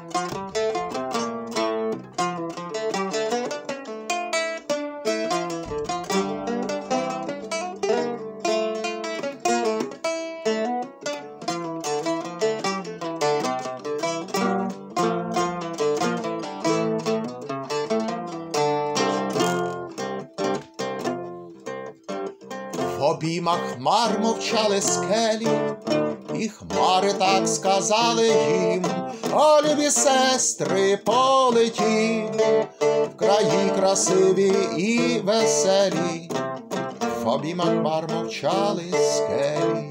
В обіймах хмар мовчали скелі, і хмари так сказали їм: о, любі сестри, полетім в краї красиві і веселі. В обіймах хмар мовчали скелі,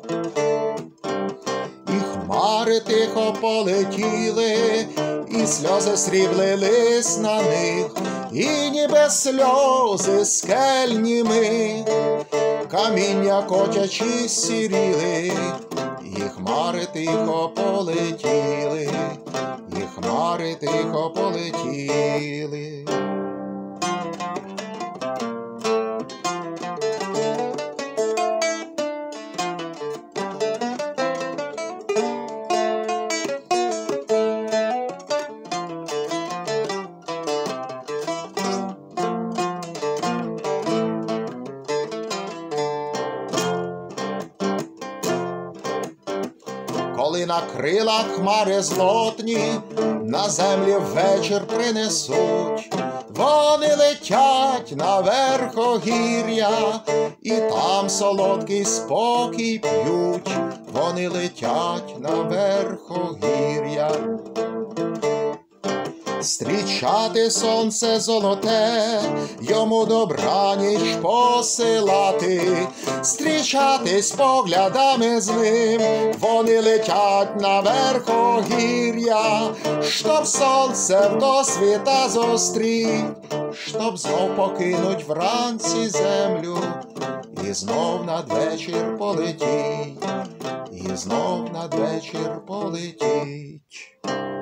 і хмари тихо полетіли, і сльози сріблились на них, і ніби сльози скельніми каміння котячі сіріли, і хмари тихо полетіли, і хмари тихо полетіли. Коли на крилах хмари злотні на землі ввечір принесуть, вони летять на верхогір'я, і там солодкий спокій п'ють. Вони летять на верхогір'я. Зустрічати сонце золоте, йому добраніч посилати, зустрічатись поглядами з ним, вони летять на верхогір'я, щоб сонце в досвіта зустріть, щоб знов покинуть вранці землю, і знов надвечір полетіть, і знов надвечір полетіть.